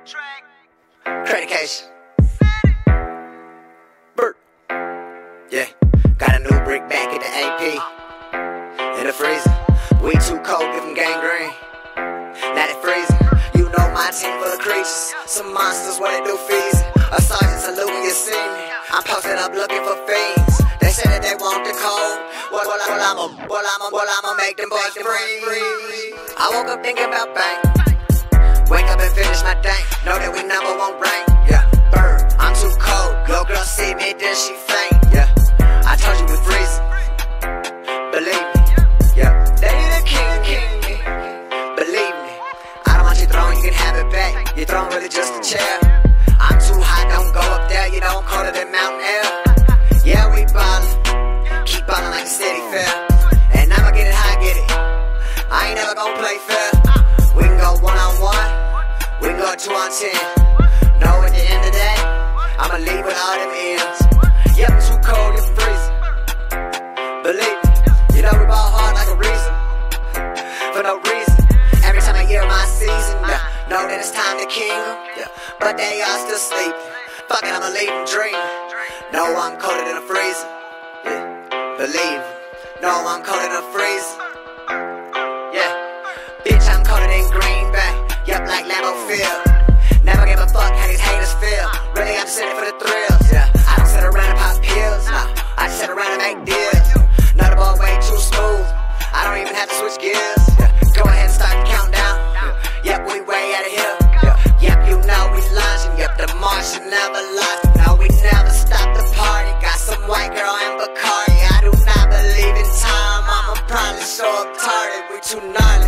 Credication. Bert. Yeah. Got a new brick back at the AP. In the freezer. We too cold, give them gangrene. Now they freezing. You know my team full of creatures. Some monsters, what they do fees. A sergeant salute when you see me. I'm posted up looking for fiends. They say that they want the cold. Well, I'ma make them boys free. I woke up thinking about bank. Wake up and finish my day. Know that we number one rank. Yeah, bird, I'm too cold. Little girl see me, then she faint. Yeah, I told you we freezing. Believe me. Yeah, they the king. Believe me. I don't want your throne, you can have it back. Your throne really just a chair. I'm too hot, don't go up there. You know I'm colder than mountain air. Yeah, we ballin'. Keep ballin' like a city fair. And I'ma get it how I get it. I ain't never gon' play fair. We can go 1-on-1. We can go 2-on-10. Know at the end of the day, I'ma leave with all them ends. Yep, too cold, you're freezing. Believe me, you know we ball hard like a reason. For no reason. Every time I hear my season, yeah, know that it's time to king them. Yeah, but they all still sleeping. Fuck it, I'ma leave them dreaming. Know I'm colder than a freezer. Yeah, believe me. Know I'm colder than a freezer. Yeah, bitch, I'm colder than Green Bay. Yup, like Lambeau Field. Never give a fuck how these haters feel. Really, I'm just in it for the thrills. Yeah, I don't sit around and pop pills. Nah, I just sit around and make deals. Know the ball way too smooth. I don't even have to switch gears. Yeah, go ahead and start the countdown. Yep, we way out of here. Yep, you know we launching. Yep, the Martian never lost. No, we never stop the party. Got some white girl and Bacardi. I do not believe in time. I'ma probably show up tardy. We too gnarly.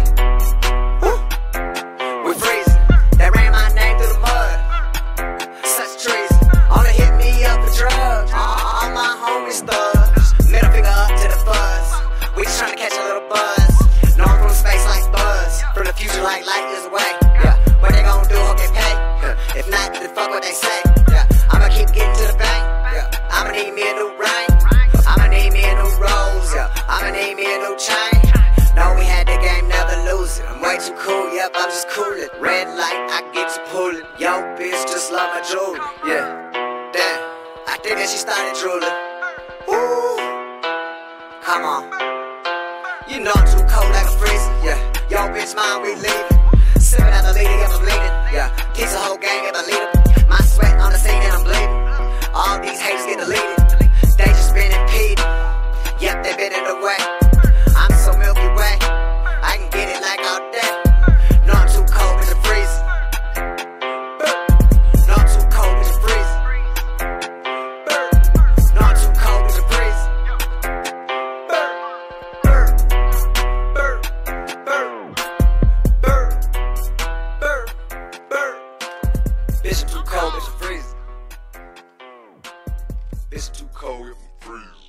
We freezing. They ran my name through the mud. Such treason. Only hit me up for drugs. All my homies thugs. Middle finger up to the fuzz. We just tryna catch a little buzz. Know I'm from space like Buzz. From the future like light years away. Yeah, what they gon' do? Hope they pay. Yeah. If not, then fuck what they say. Yeah, I'ma keep getting to the bank. Yeah, I'ma need me a new ring. I'ma need me a new rose. Yeah, I'ma need me a new chain. No, we had the game, never lose it. I'm way too cool, yep, I'm just coolin'. Red light, I get to pullin'. Yo, bitch, just love my jewelry. Yeah, damn, I think that she started drooling. Ooh, come on. You know I'm too cold like a freezer. Yeah, yo, bitch, mine, we leaving. Sippin' out the leader, if I'm bleeding. Yeah, teach the whole gang if I lead 'em. My sweat on the scene and I'm bleeding. All these haters get deleted. They just been impeded. Yep, they been in the way. I'm so Milky Way. I can get it like all day. No, I'm too cold, bitch, to freeze. No, I'm too cold, bitch, to freeze. No, I'm too cold, bitch, to freeze. Bitch, I'm too cold, bitch, to freeze. Bitch, too cold, bitch, to freeze.